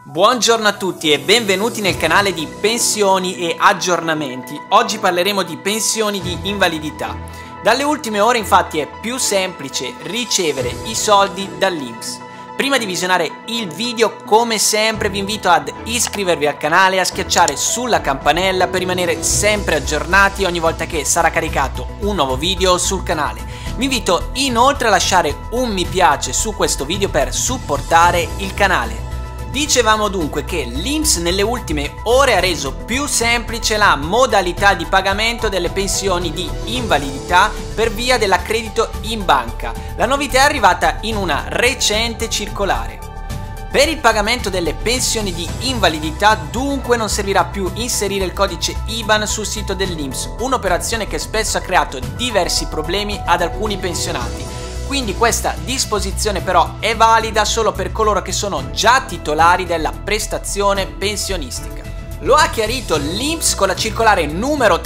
Buongiorno a tutti e benvenuti nel canale di pensioni e aggiornamenti. Oggi parleremo di pensioni di invalidità. Dalle ultime ore infatti è più semplice ricevere i soldi dall'INPS. Prima di visionare il video, come sempre vi invito ad iscrivervi al canale e a schiacciare sulla campanella per rimanere sempre aggiornati ogni volta che sarà caricato un nuovo video sul canale. Vi invito inoltre a lasciare un mi piace su questo video per supportare il canale. Dicevamo dunque che l'INPS nelle ultime ore ha reso più semplice la modalità di pagamento delle pensioni di invalidità per via dell'accredito in banca. La novità è arrivata in una recente circolare. Per il pagamento delle pensioni di invalidità dunque non servirà più inserire il codice IBAN sul sito dell'INPS, un'operazione che spesso ha creato diversi problemi ad alcuni pensionati. Quindi questa disposizione però è valida solo per coloro che sono già titolari della prestazione pensionistica. Lo ha chiarito l'INPS con la circolare numero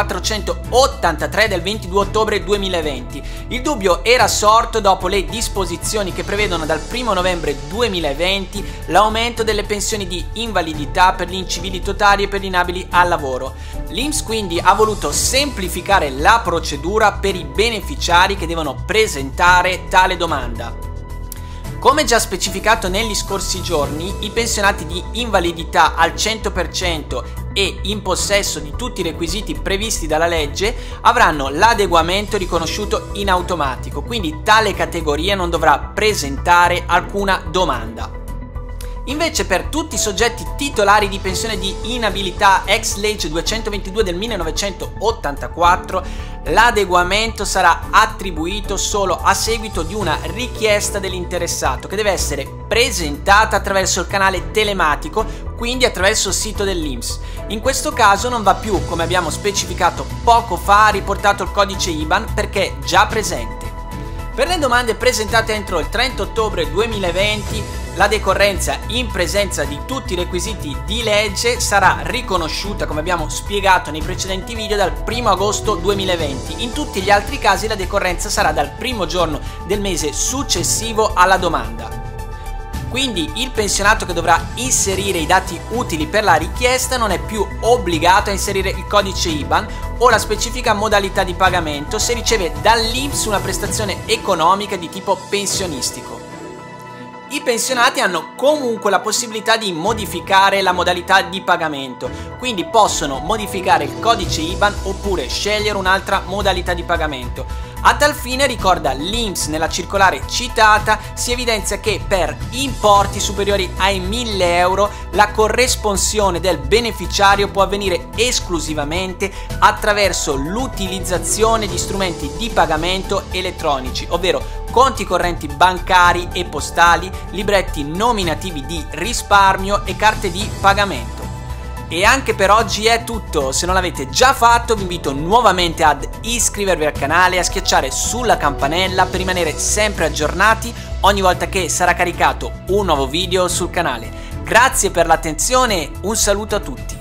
3483 del 22 ottobre 2020. Il dubbio era sorto dopo le disposizioni che prevedono dal 1 novembre 2020 l'aumento delle pensioni di invalidità per gli incivili totali e per gli inabili al lavoro. L'INPS quindi ha voluto semplificare la procedura per i beneficiari che devono presentare tale domanda. Come già specificato negli scorsi giorni, i pensionati di invalidità al 100% e in possesso di tutti i requisiti previsti dalla legge avranno l'adeguamento riconosciuto in automatico, quindi tale categoria non dovrà presentare alcuna domanda. Invece per tutti i soggetti titolari di pensione di inabilità ex legge 222 del 1984, l'adeguamento sarà attribuito solo a seguito di una richiesta dell'interessato che deve essere presentata attraverso il canale telematico, quindi attraverso il sito dell'INPS. In questo caso non va più, come abbiamo specificato poco fa, riportato il codice IBAN perché è già presente. Per le domande presentate entro il 30 ottobre 2020, la decorrenza in presenza di tutti i requisiti di legge sarà riconosciuta, come abbiamo spiegato nei precedenti video, dal 1 agosto 2020. In tutti gli altri casi la decorrenza sarà dal primo giorno del mese successivo alla domanda. Quindi il pensionato che dovrà inserire i dati utili per la richiesta non è più obbligato a inserire il codice IBAN o la specifica modalità di pagamento se riceve dall'INPS una prestazione economica di tipo pensionistico. I pensionati hanno comunque la possibilità di modificare la modalità di pagamento, quindi possono modificare il codice IBAN oppure scegliere un'altra modalità di pagamento. A tal fine, ricorda l'INPS nella circolare citata, si evidenzia che per importi superiori ai 1.000 euro la corresponsione del beneficiario può avvenire esclusivamente attraverso l'utilizzazione di strumenti di pagamento elettronici, ovvero conti correnti bancari e postali, libretti nominativi di risparmio e carte di pagamento. E anche per oggi è tutto. Se non l'avete già fatto vi invito nuovamente ad iscrivervi al canale e a schiacciare sulla campanella per rimanere sempre aggiornati ogni volta che sarà caricato un nuovo video sul canale. Grazie per l'attenzione, un saluto a tutti.